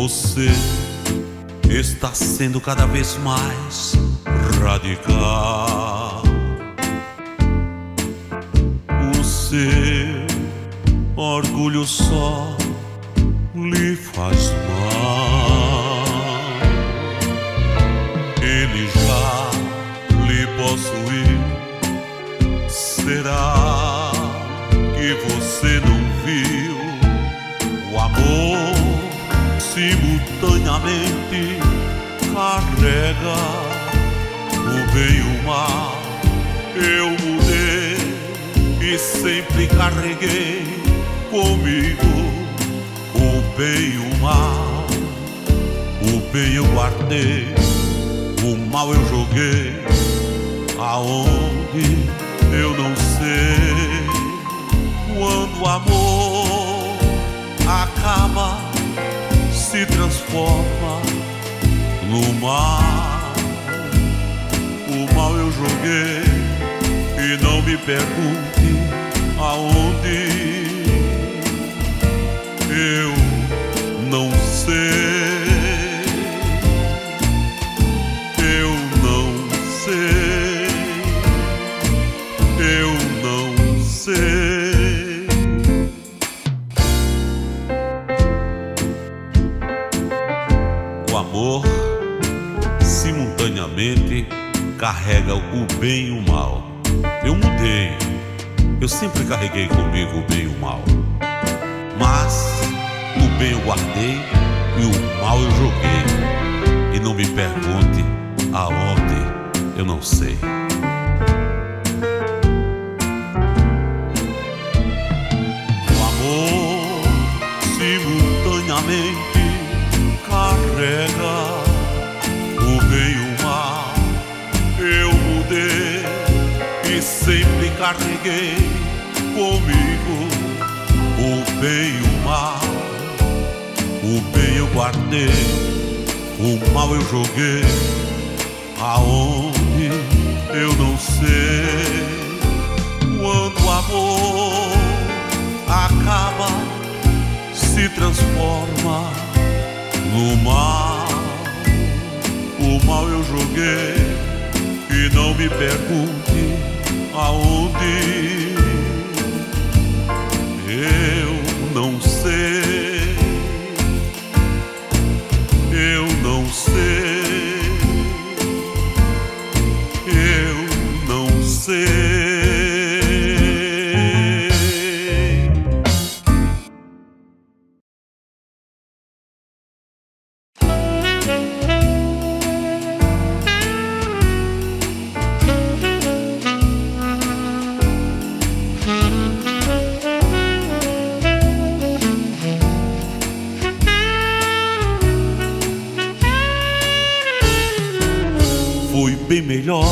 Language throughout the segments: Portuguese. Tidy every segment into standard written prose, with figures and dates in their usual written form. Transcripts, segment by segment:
Você está sendo cada vez mais radical. O seu orgulho só lhe faz mal. Ele já lhe possuiu. Será que você não viu? O amor simultaneamente carrega o bem e o mal. Eu mudei e sempre carreguei comigo o bem e o mal. O bem eu guardei, o mal eu joguei aonde eu não sei. Quando o amor acaba, se transforma no mal. O mal eu joguei e não me pergunte aonde. Eu não sei. Eu não sei. Eu não sei. O amor simultaneamente carrega o bem e o mal. Eu mudei, eu sempre carreguei comigo o bem e o mal. Mas o bem eu guardei e o mal eu joguei. E não me pergunte aonde, eu não sei. O amor simultaneamente carrega o bem e o mal. Eu mudei e sempre carreguei comigo o bem e o mal. O bem eu guardei, o mal eu joguei aonde eu não sei. Quando o amor acaba, se transforma no mal. O mal eu joguei e não me pergunte aonde. Eu não sei. Eu não sei. Eu não sei. Foi bem melhor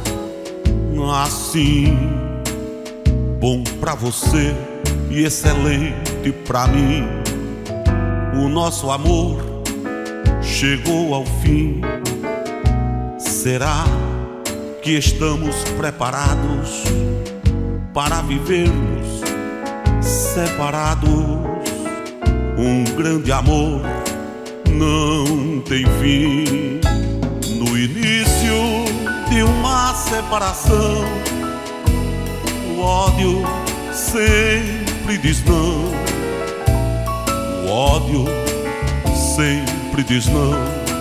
assim, bom pra você e excelente pra mim. O nosso amor chegou ao fim. Será que estamos preparados para vivermos separados? Um grande amor não tem fim. No início de uma separação, o ódio sempre diz não. O ódio sempre diz não.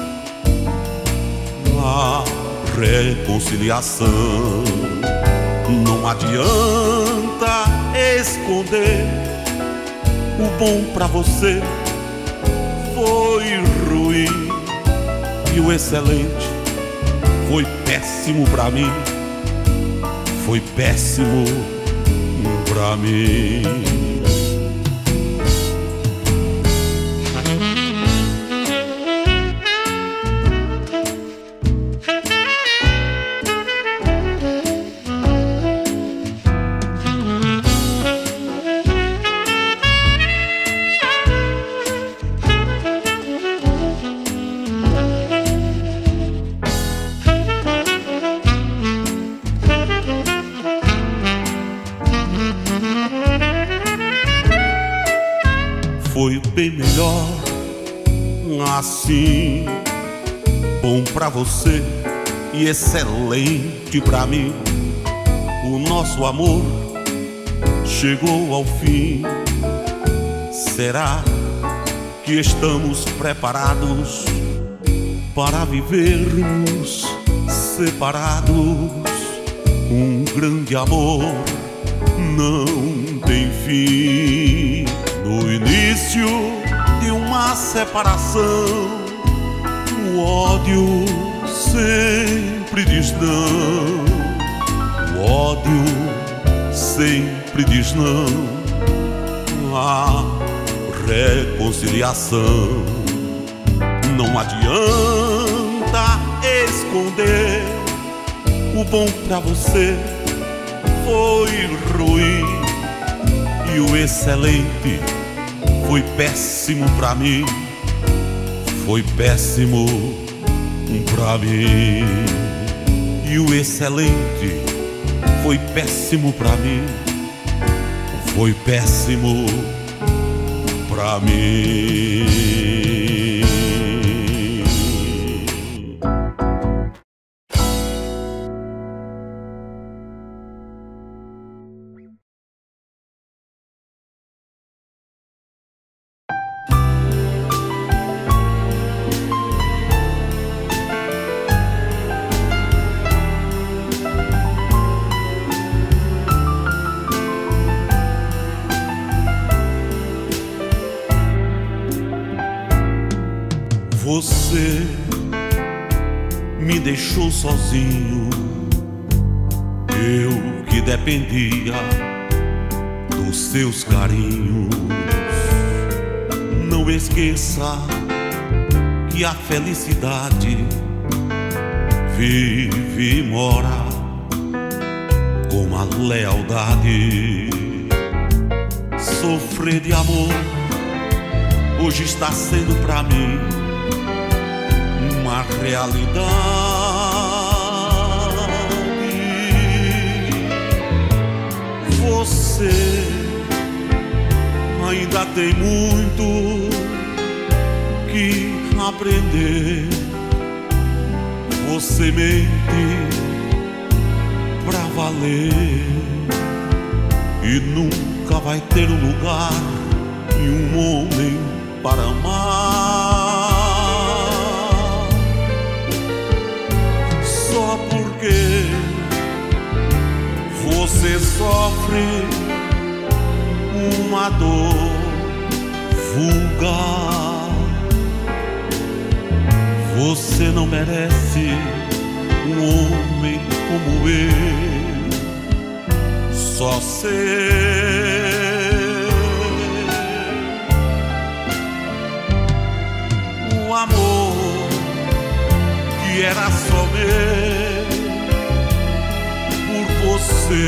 A reconciliação não adianta esconder. O bom pra você foi ruim e o excelente foi péssimo pra mim. Foi péssimo pra mim. Foi bem melhor assim, bom pra você e excelente pra mim. O nosso amor chegou ao fim. Será que estamos preparados para vivermos separados? Um grande amor não tem fim. No início de uma separação, o ódio sempre diz não. O ódio sempre diz não à reconciliação. Não adianta esconder, o bom pra você foi ruim e o excelente foi péssimo pra mim. Foi péssimo pra mim. E o excelente foi péssimo pra mim. Foi péssimo pra mim. Você me deixou sozinho, eu que dependia dos seus carinhos. Não esqueça que a felicidade vive e mora com a lealdade. Sofrer de amor hoje está sendo pra mim uma realidade. Você ainda tem muito que aprender. Você mente pra valer e nunca vai ter um lugar e um homem para amar. Só porque você sofre uma dor vulgar, você não merece um homem como eu. Só ser o amor que era só meu, por você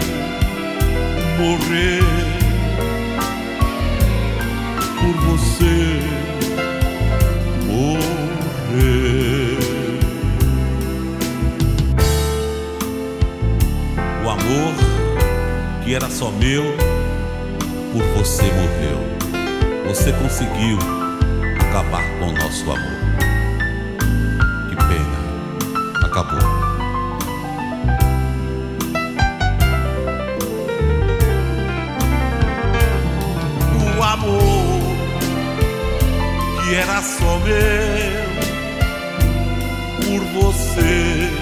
morrer, por você morrer. O amor que era só meu, por você morreu. Você conseguiu acabar com o nosso amor. Que pena, acabou. O amor que era só meu, por você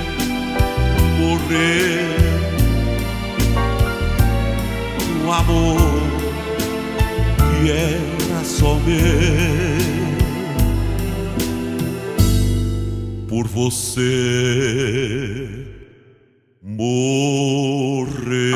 morrer. O amor que era só meu, por você morrer.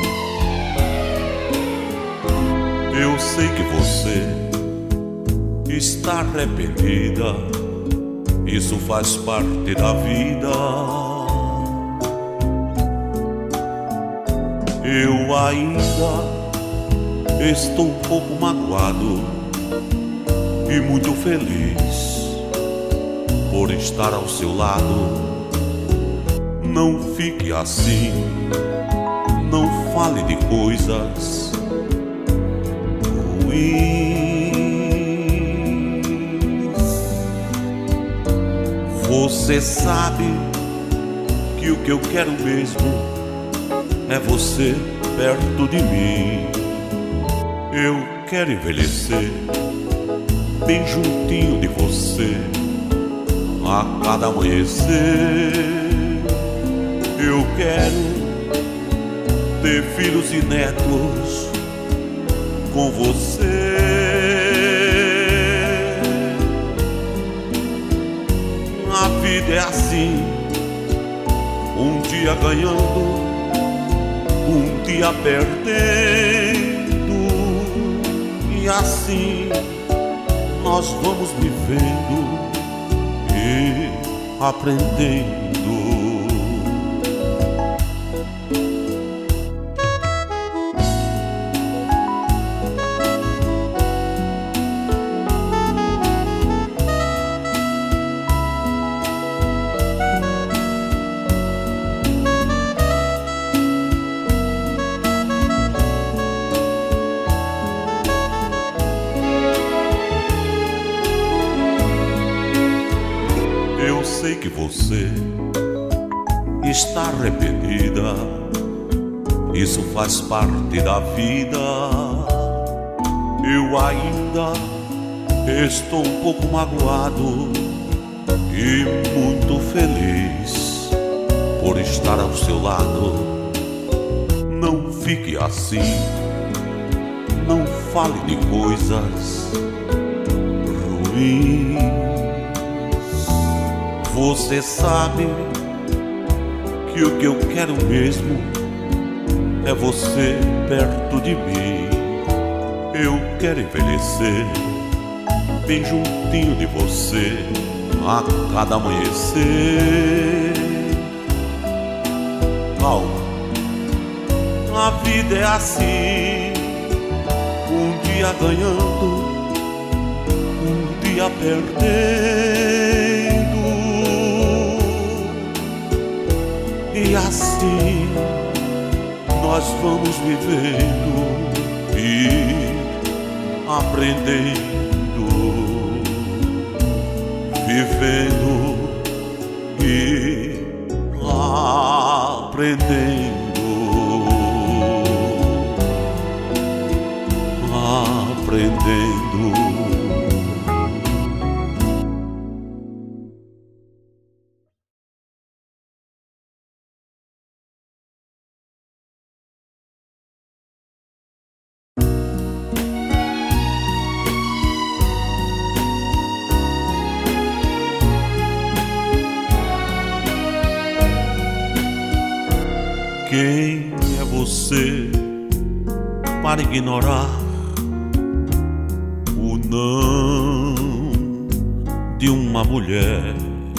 Eu sei que você Está arrependida, isso faz parte da vida. Eu ainda estou um pouco magoado e muito feliz por estar ao seu lado. Não fique assim, não fale de coisas ruins. Você sabe que o que eu quero mesmo é você perto de mim. Eu quero envelhecer bem juntinho de você a cada amanhecer. Eu quero ter filhos e netos com você. A vida é assim, um dia ganhando, um dia perdendo, e assim nós vamos vivendo e aprendendo. Eu sei que você está arrependida, isso faz parte da vida. Eu ainda estou um pouco magoado e muito feliz por estar ao seu lado. Não fique assim, não fale de coisas ruins. Você sabe que o que eu quero mesmo é você perto de mim. Eu quero envelhecer bem juntinho de você a cada amanhecer. Calma, a vida é assim, um dia ganhando, um dia perdendo. E assim nós vamos vivendo e aprendendo, vivendo e aprendendo, aprendendo. Quem é você para ignorar o não de uma mulher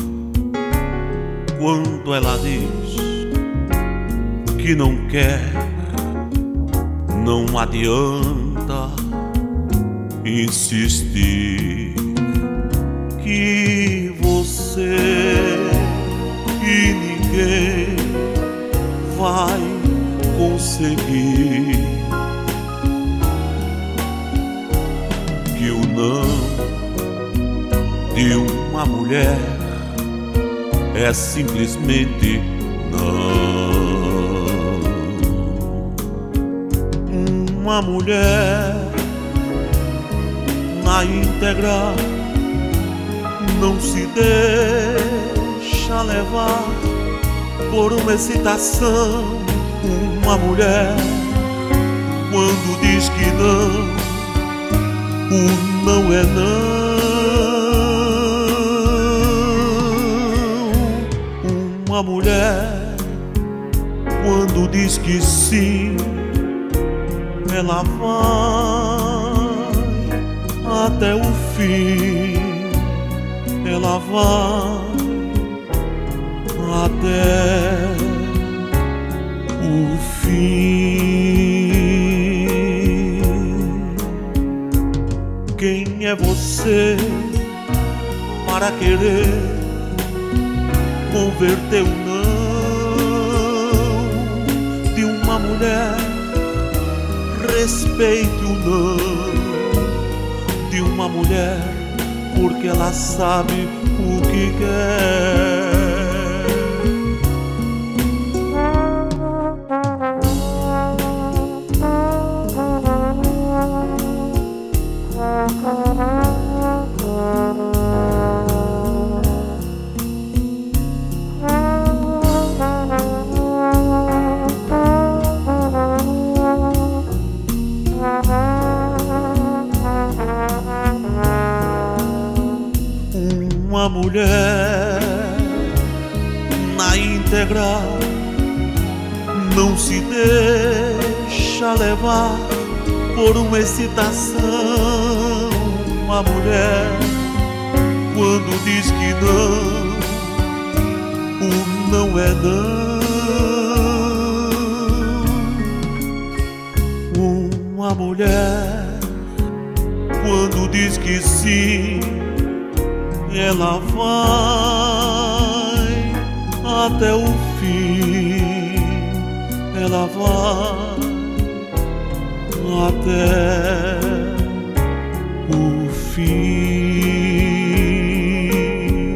quando ela diz que não quer? Não adianta insistir que você e ninguém vai conseguir, que o não de uma mulher é simplesmente não. Uma mulher na íntegra não se deixa levar por uma excitação. Uma mulher, quando diz que não, o não é não. Uma mulher, quando diz que sim, ela vai até o fim. Ela vai até o fim. Quem é você para querer converter o não de uma mulher? Respeite o não de uma mulher, porque ela sabe o que quer. Uma mulher na íntegra não se deixa levar por uma excitação. Uma mulher, quando diz que não, o não é não. Uma mulher, quando diz que sim, ela vai até o fim. Ela vai até o fim.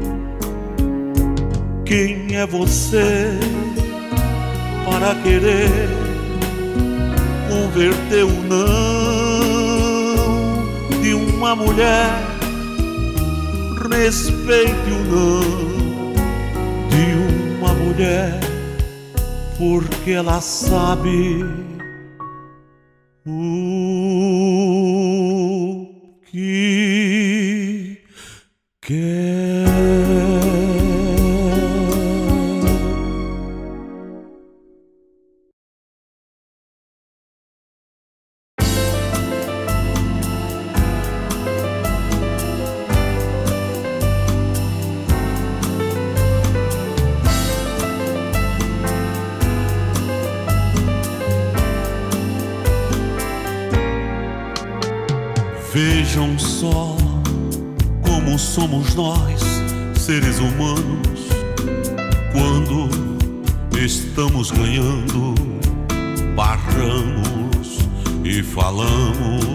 Quem é você para querer converter o não de uma mulher? Respeite o não de uma mulher, porque ela sabe o que quer. Vejam só como somos nós, seres humanos, quando estamos ganhando, barramos e falamos.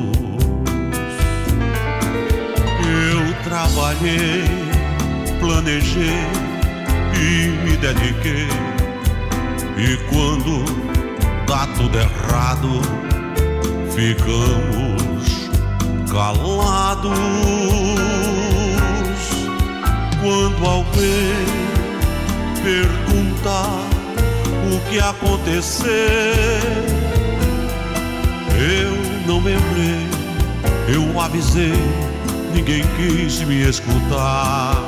Eu trabalhei, planejei e me dediquei, e quando dá tudo errado, ficamos calados. Quando alguém perguntar o que aconteceu, eu não lembrei, eu avisei, ninguém quis me escutar.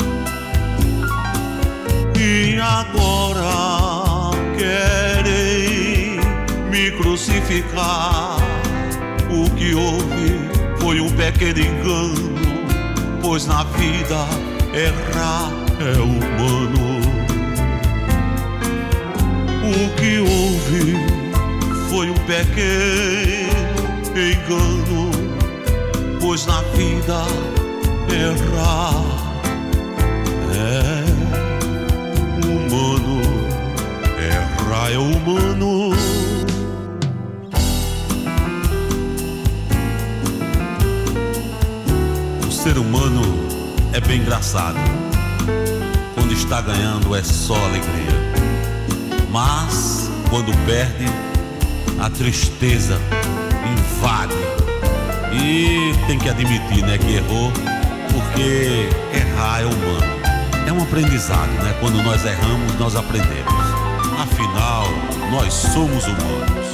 E agora querem me crucificar. O que houve foi um pequeno engano, pois na vida errar é humano. O que houve foi um pequeno engano, pois na vida errar é humano. Errar é humano. O ser humano é bem engraçado. Quando está ganhando é só alegria, mas quando perde, a tristeza invade. E tem que admitir, né, que errou, porque errar é humano. É um aprendizado, né? Quando nós erramos, nós aprendemos. Afinal, nós somos humanos.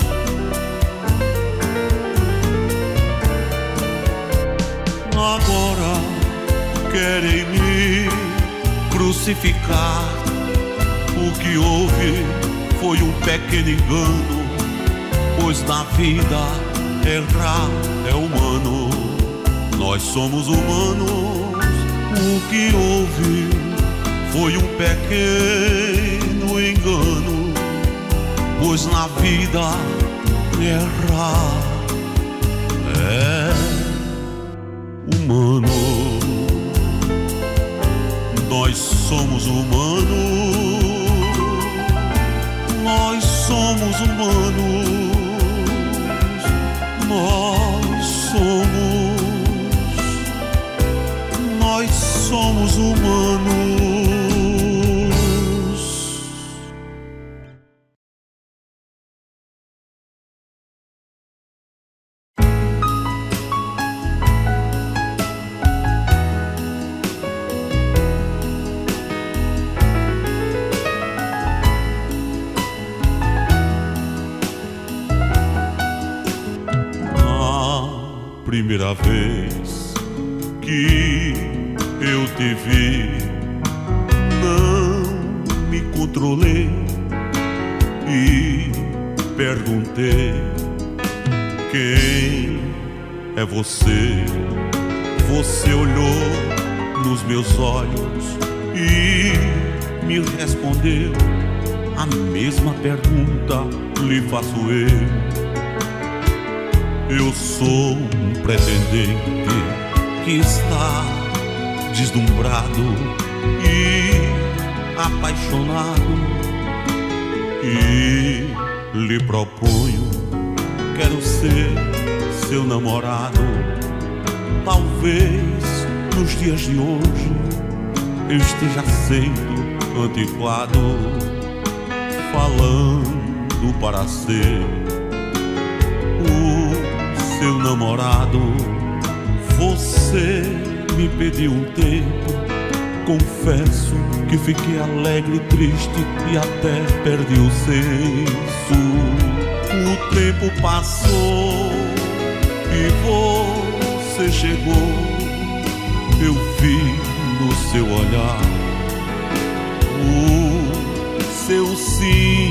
Agora querem me crucificar. O que houve foi um pequeno engano, pois na vida errar é humano. Nós somos humanos, o que houve foi um pequeno engano, pois na vida errar é humano. Nós somos humanos, nós somos humanos, nós somos humanos. Primeira vez que eu te vi, não me controlei e perguntei: quem é você? Você olhou nos meus olhos e me respondeu: a mesma pergunta lhe faço eu. Eu sou um pretendente que está deslumbrado e apaixonado, e lhe proponho, quero ser seu namorado. Talvez nos dias de hoje eu esteja sendo antiquado, falando para ser o seu namorado. Você me pediu um tempo, confesso que fiquei alegre e triste e até perdi o senso. O tempo passou e você chegou, eu vi no seu olhar o seu sim.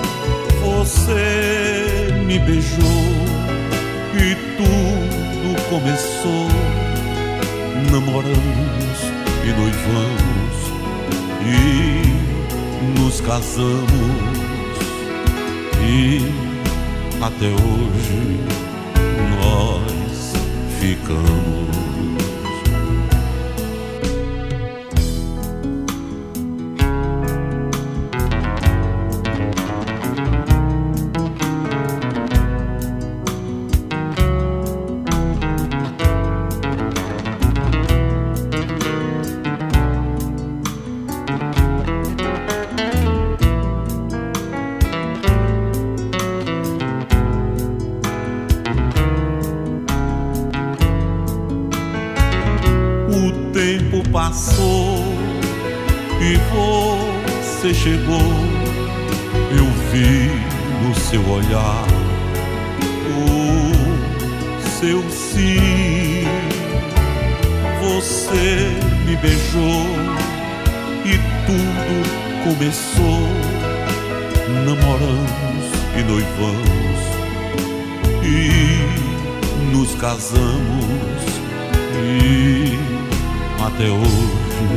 Você me beijou e tudo começou. Namoramos e noivamos e nos casamos, e até hoje nós ficamos. O tempo passou e você chegou, eu vi no seu olhar o seu sim. Você me beijou e tudo começou. Namoramos e noivamos e nos casamos, e até hoje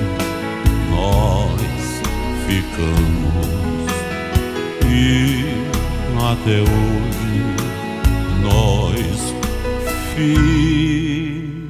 nós ficamos, e até hoje nós ficamos.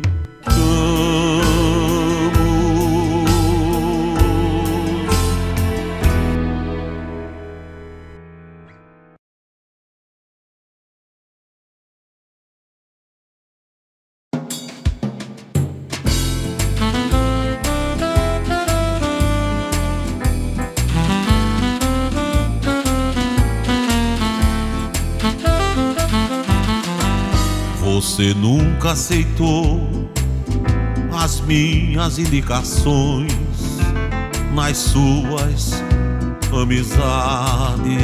Você nunca aceitou as minhas indicações nas suas amizades.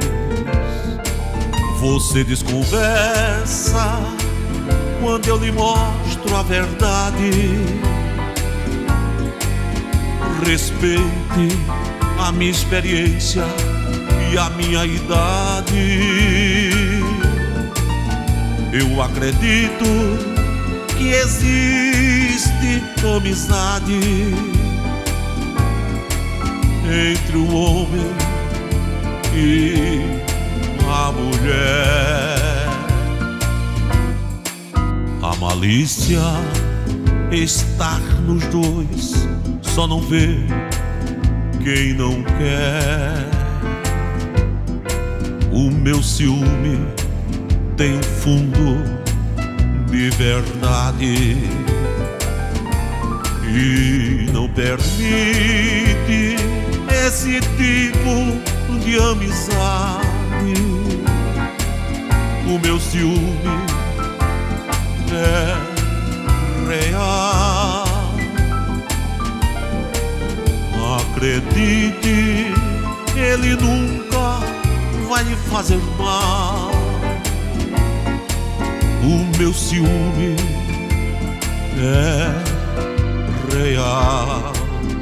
Você desconversa quando eu lhe mostro a verdade. Respeite a minha experiência e a minha idade. Eu acredito que existe amizade entre o homem e a mulher. A malícia está nos dois, só não vê quem não quer. O meu ciúme tem um fundo de verdade e não permite esse tipo de amizade. O meu ciúme é real. Acredite, ele nunca vai lhe fazer mal. O meu ciúme é real.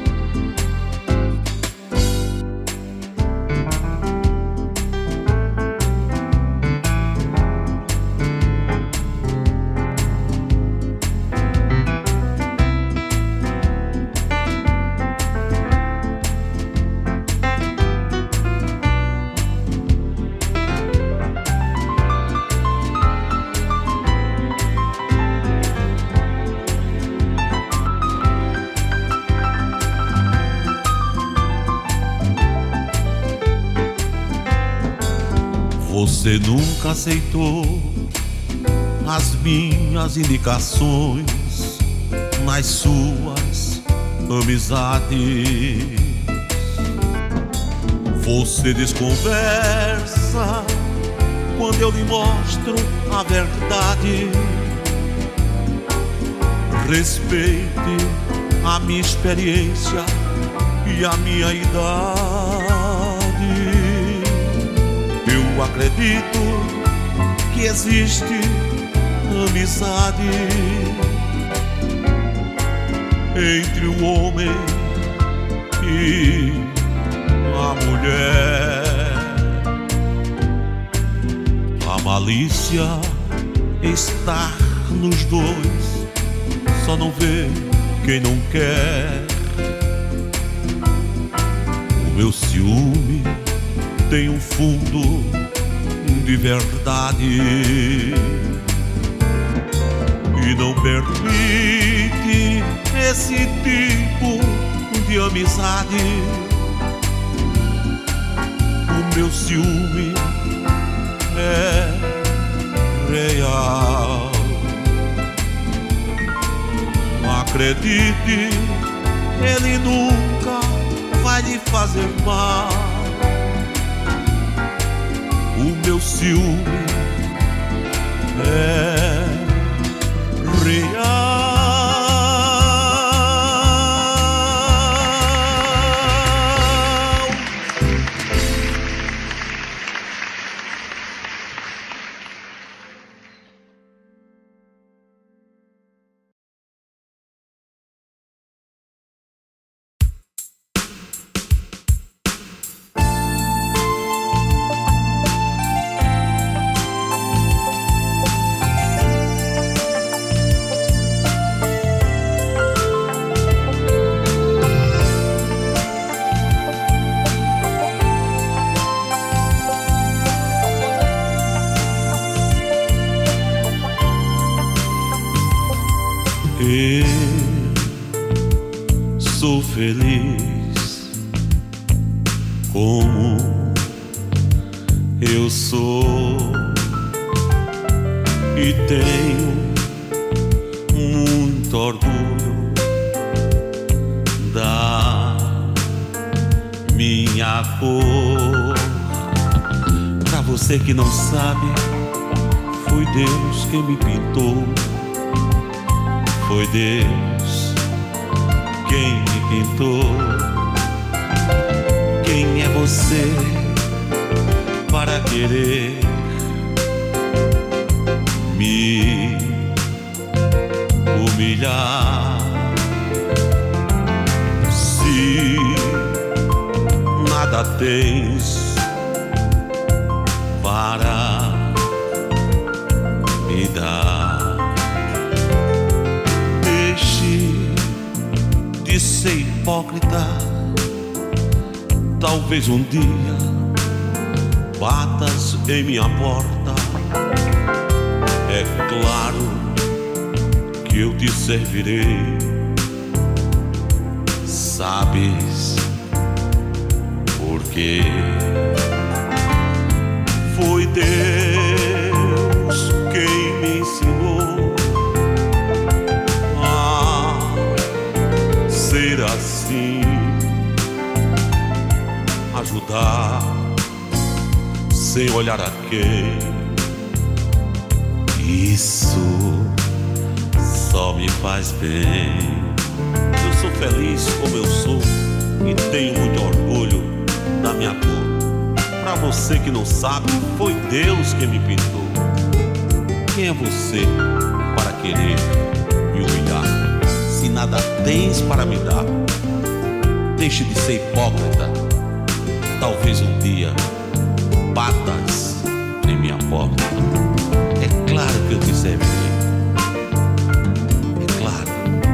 Você nunca aceitou as minhas indicações nas suas amizades. Você desconversa quando eu lhe mostro a verdade. Respeite a minha experiência e a minha idade. Eu acredito que existe amizade entre o homem e a mulher. A malícia está nos dois, só não vê quem não quer. O meu ciúme tem um fundo de verdade e não permite esse tipo de amizade. O meu ciúme é real. Acredite, ele nunca vai lhe fazer mal. O meu ciúme é real. Eu sou feliz como eu sou e tenho muito orgulho da minha cor. Pra você que não sabe, foi Deus quem me pintou. Foi Deus quem me pintou. Quem é você para querer me humilhar? Se nada tens para me dar, ser hipócrita. Talvez um dia batas em minha porta. É claro que eu te servirei. Sabes por quê? Foi Deus quem me ensinou a ser assim, ajudar sem olhar a quem. Isso só me faz bem. Eu sou feliz como eu sou e tenho muito orgulho da minha cor. Pra você que não sabe, foi Deus que me pintou. Quem é você para querer me humilhar? Se nada tens para me dar, deixe de ser hipócrita. Talvez um dia batas em minha porta. É claro que eu te servirei. É claro.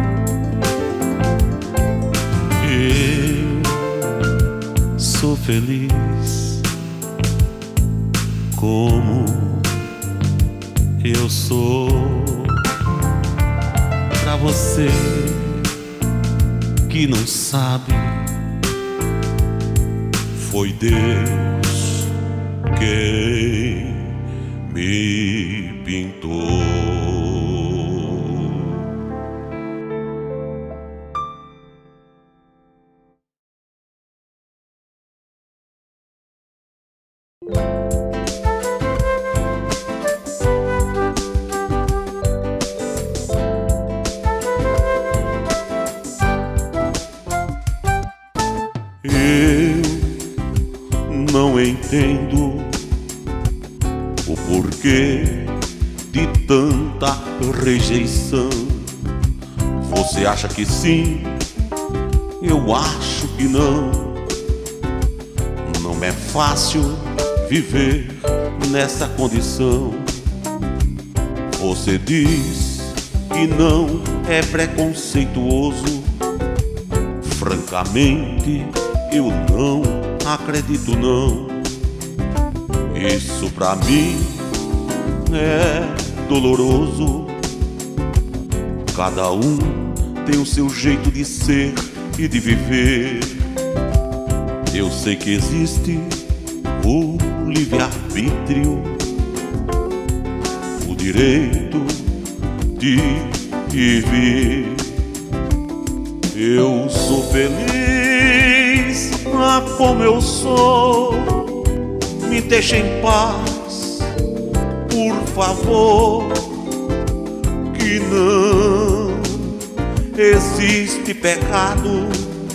Eu sou feliz como eu sou. Pra você que não sabe, foi Deus quem me pintou. Eu não entendo o porquê de tanta rejeição. Você acha que sim, eu acho que não. Não é fácil viver nessa condição. Você diz que não é preconceituoso. Francamente, eu não acredito não. Isso pra mim é doloroso. Cada um tem o seu jeito de ser e de viver. Eu sei que existe o livre-arbítrio, o direito de ir e vir. Eu sou feliz como eu sou. Me deixa em paz, por favor. Que não existe pecado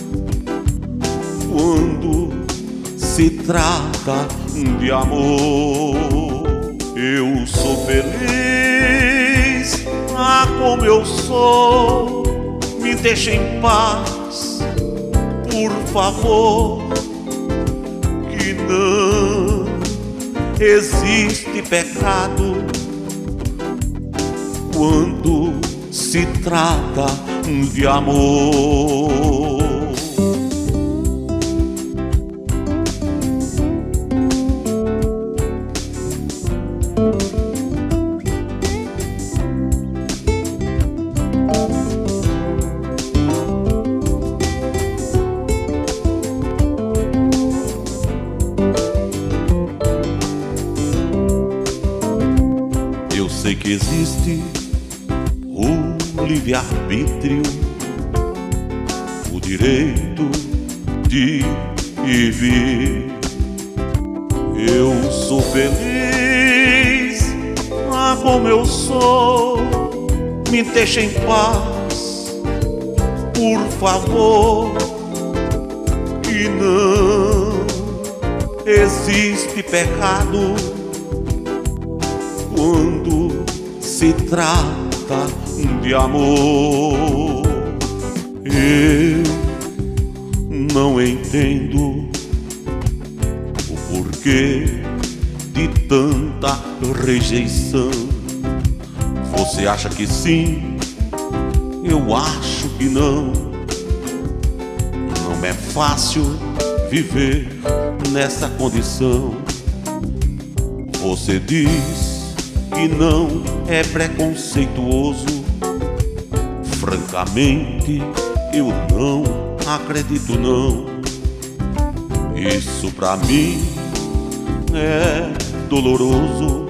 quando se trata de amor. Eu sou feliz como eu sou. Me deixa em paz, por favor. Que não existe pecado quando se trata de amor. Eu sei que existe o livre-arbítrio, o direito de ir e vir. Eu sou feliz como eu sou. Me deixa em paz, por favor. Que não existe pecado quando se trata de amor. Eu não entendo o porquê de tanta rejeição. Você acha que sim, eu acho que não. Não é fácil viver nessa condição. Você diz que não é preconceituoso. Francamente, eu não acredito não. Isso pra mim é doloroso.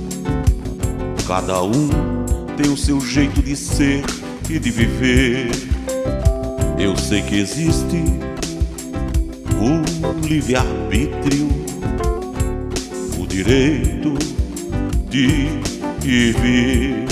Cada um tem o seu jeito de ser e de viver. Eu sei que existe o livre-arbítrio, o direito de ir e vir.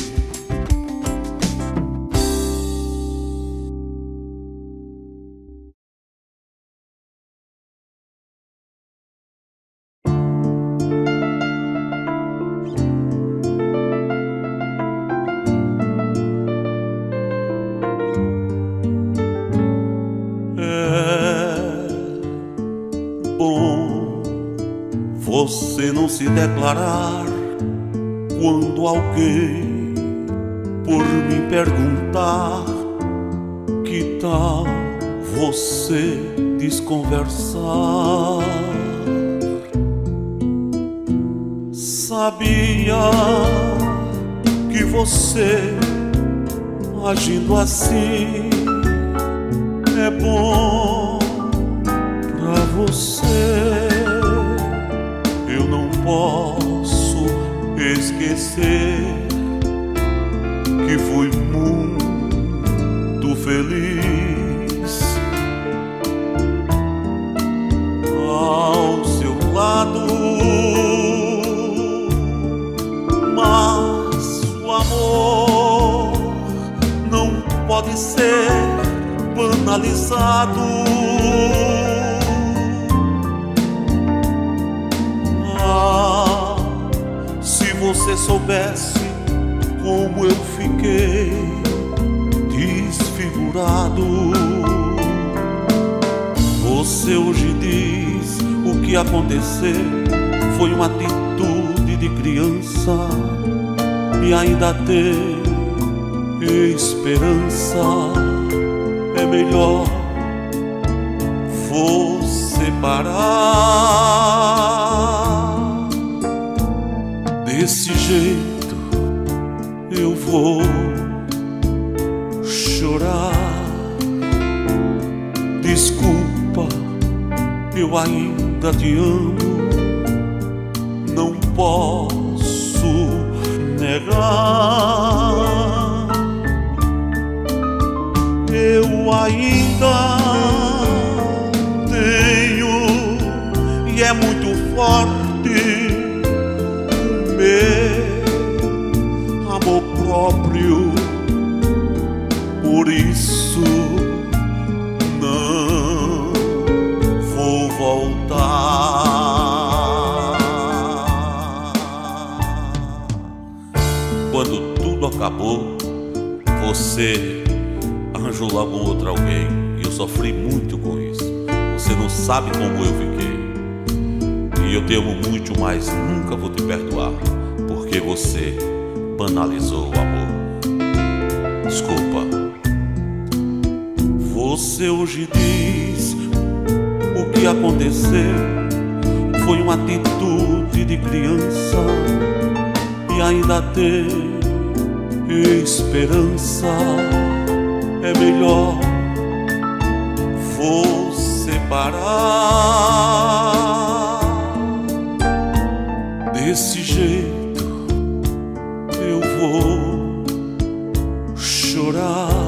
Você não se declarar quando alguém por me perguntar que tal você desconversar. Sabia que você agindo assim é bom pra você. Eu não posso esquecer que fui muito feliz ao seu lado, mas o amor não pode ser banalizado. Se você soubesse como eu fiquei desfigurado. Você hoje diz o que aconteceu foi uma atitude de criança e ainda tem esperança. É melhor você parar. Desse jeito eu vou chorar. Desculpa, eu ainda te amo. Não posso negar. Eu ainda tenho, e é muito forte, meu amor próprio. Por isso não vou voltar. Quando tudo acabou, você arranjou logo outro alguém e eu sofri muito com isso. Você não sabe como eu fiquei. E eu te amo muito, mas nunca vou te perdoar, porque você banalizou o amor. Desculpa. Você hoje diz o que aconteceu foi uma atitude de criança e ainda tem esperança. É melhor você parar. Desse jeito eu vou chorar.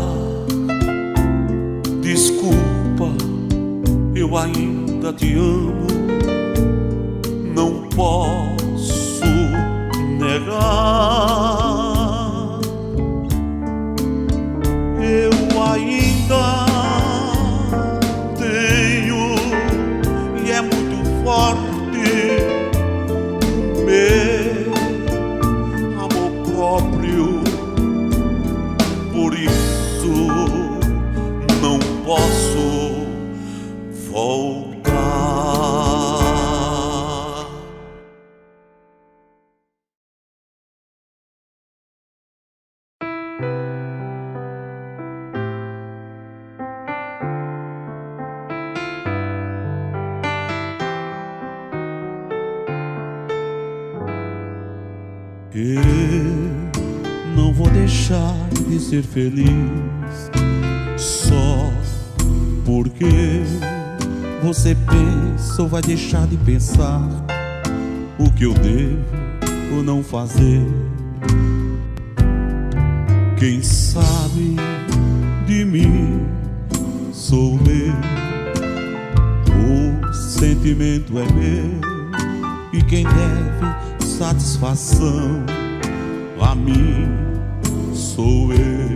Desculpa, eu ainda te amo. Não posso negar. Eu ainda tenho, e é muito forte, meu amor próprio. Por isso não posso voltar. deixar de ser feliz só porque você pensa ou vai deixar de pensar o que eu devo ou não fazer. Quem sabe de mim sou eu, o sentimento é meu, e quem deve satisfação a mim sou eu.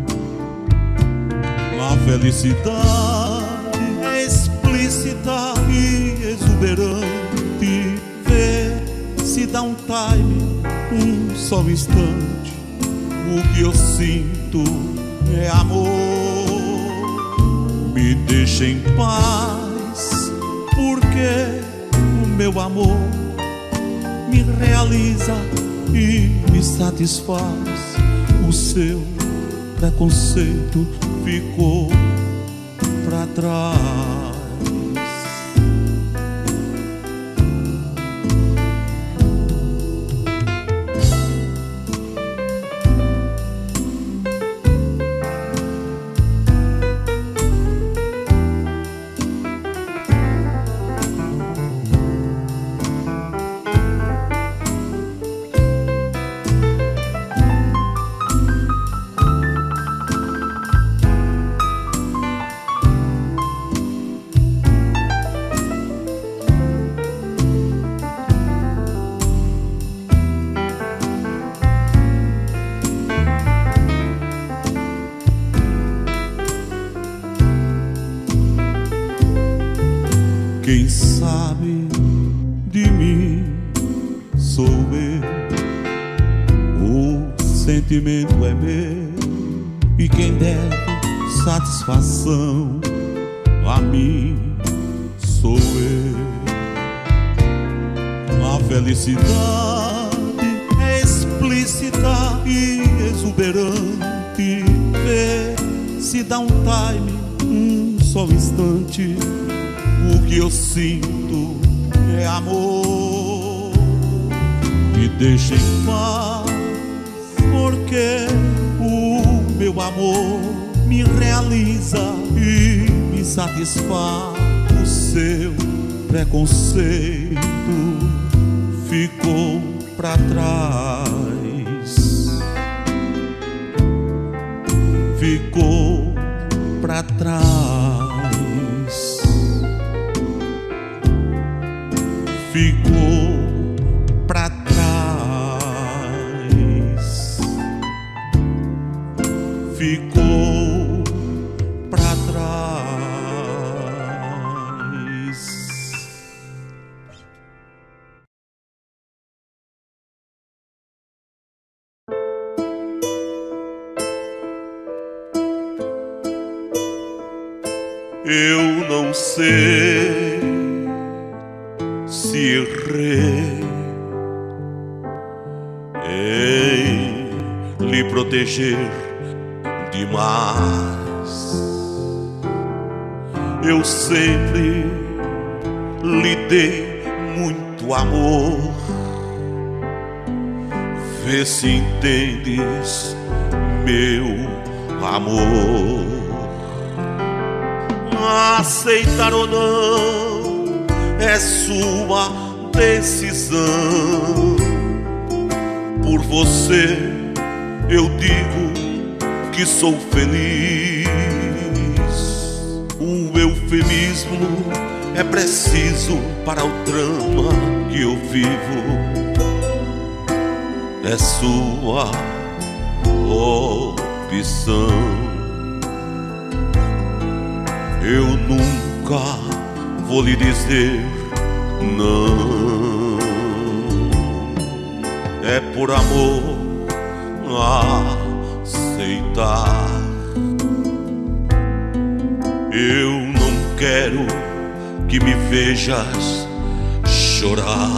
A felicidade é explícita e exuberante. Vê se dá um time, um só instante. O que eu sinto é amor. Me deixa em paz, porque o meu amor me realiza e me satisfaz. O seu preconceito ficou pra trás. Quem sabe de mim sou eu, o sentimento é meu, e quem deve satisfação a mim sou eu. A felicidade é explícita e exuberante. Vê se dá um time, um só instante. O que eu sinto é amor. Me deixa em paz, porque o meu amor me realiza e me satisfaz. O seu preconceito ficou pra trás. Ficou pra trás. Ficou pra trás. Ficou pra trás. Eu não sei se errei em lhe proteger demais. Eu sempre lhe dei muito amor. Vê se entendes, meu amor. Aceitar ou não é sua decisão. Por você eu digo que sou feliz. O eufemismo é preciso para o drama que eu vivo. É sua opção. Eu nunca vou lhe dizer não. É por amor aceitar. Eu não quero que me vejas chorar.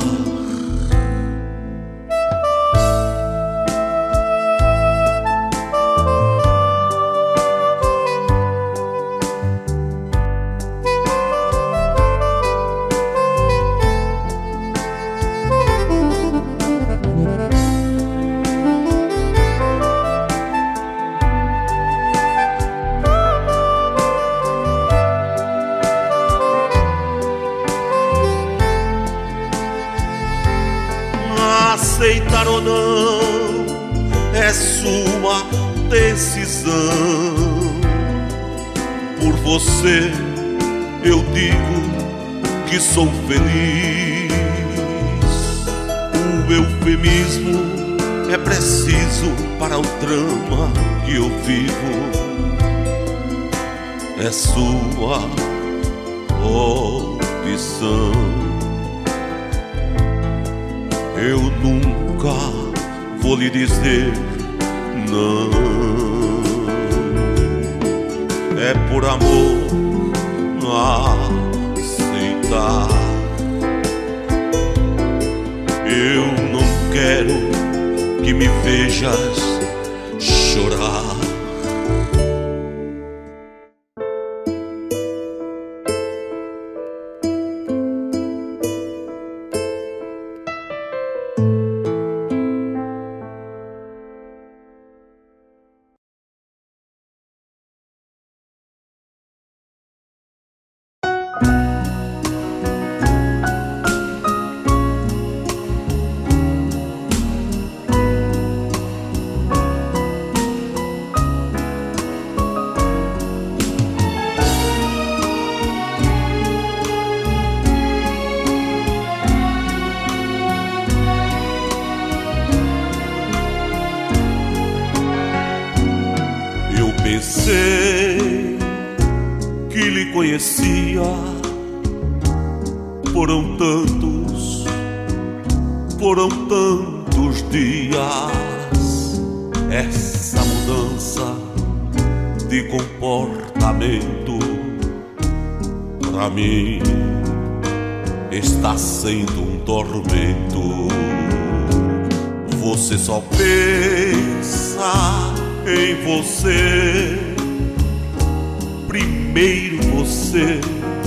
decisão. Por você eu digo que sou feliz. O eufemismo é preciso para o drama que eu vivo. É sua opção. Eu nunca vou lhe dizer não. É por amor aceitar. Eu não quero que me vejas chorar. Pensei que lhe conhecia, foram tantos dias. Essa mudança de comportamento pra mim está sendo um tormento. Você só pensa em você. Primeiro você,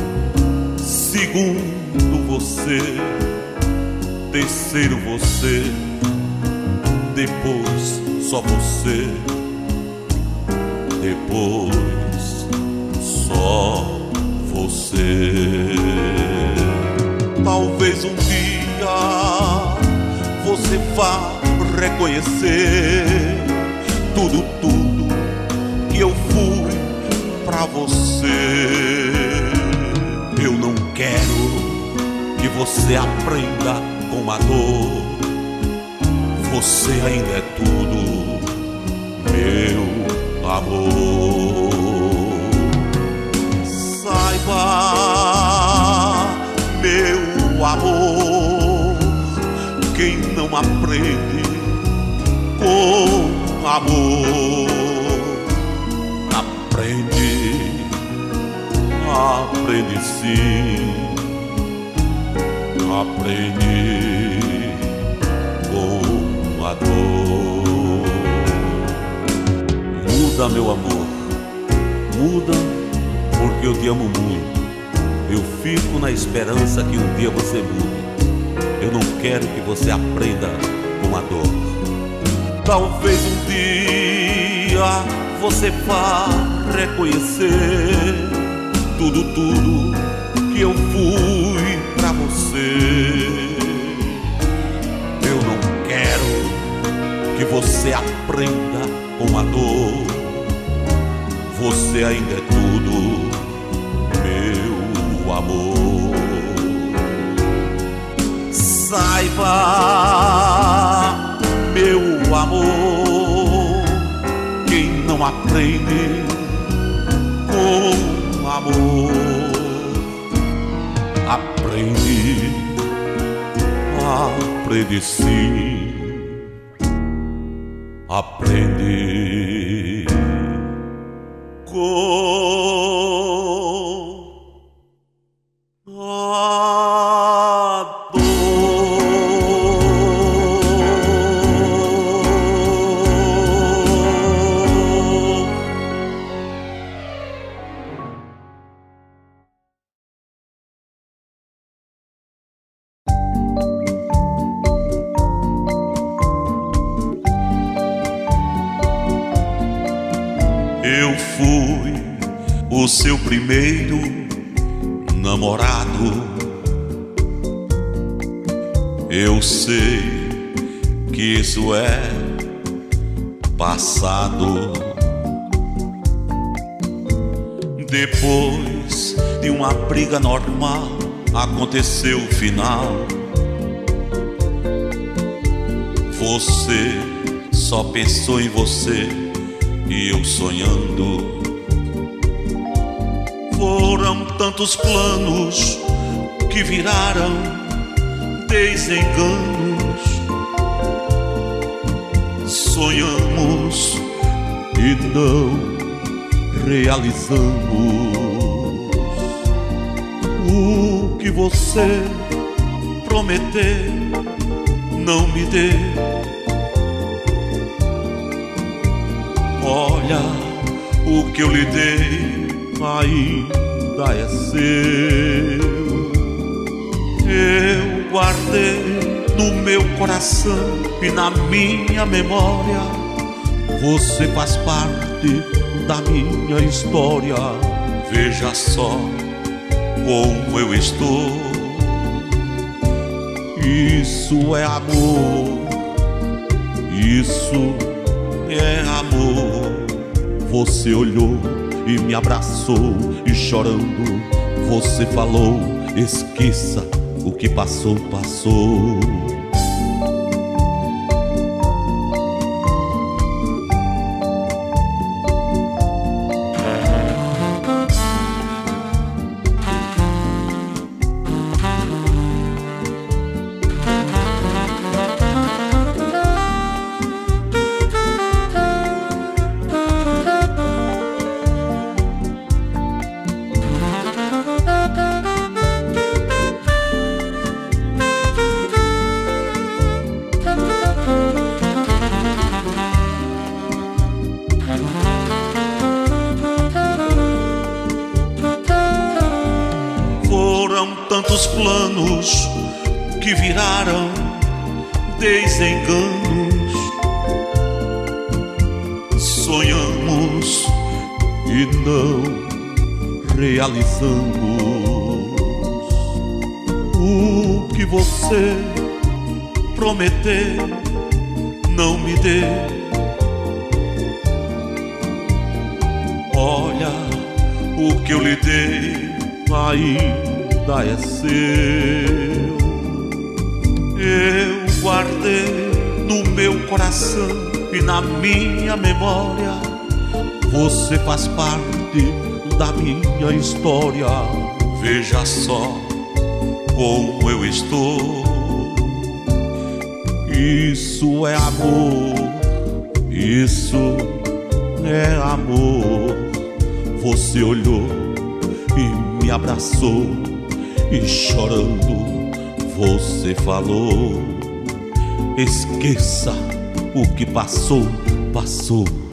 segundo você, terceiro você, depois só você, depois só você. Talvez um dia você vá reconhecer tudo que eu fui pra você. Eu não quero que você aprenda com a dor. Você ainda é tudo, meu amor. Saiba, meu amor, quem não aprende com amor, aprende sim, aprende com a dor. Muda, meu amor, muda, porque eu te amo muito. Eu fico na esperança que um dia você mude. Eu não quero que você aprenda com a dor. Talvez um dia você vá reconhecer tudo que eu fui pra você. Eu não quero que você aprenda com a dor. Você ainda é tudo, meu amor. Saiba, meu amor, quem não aprende com amor, aprende sim, aprende com a dor. Eu fui o seu primeiro namorado. Eu sei que isso é passado. Depois de uma briga normal, aconteceu o final. Você só pensou em você e eu sonhando. Foram tantos planos que viraram desenganos. Sonhamos e não realizamos. O que você prometeu não me dê. Olha, o que eu lhe dei ainda é seu. Eu guardei no meu coração e na minha memória. Você faz parte da minha história. Veja só como eu estou. Isso é amor, isso é amor. Você olhou e me abraçou e chorando você falou: esqueça o que passou, passou. Tantos planos que viraram desenganos. Sonhamos e não realizamos. O que você prometeu não me dê. Olha, o que eu lhe dei ainda é seu. Eu guardei no meu coração e na minha memória. Você faz parte da minha história. Veja só como eu estou. Isso é amor, isso é amor. Você olhou e me abraçou e chorando você falou: esqueça o que passou, passou.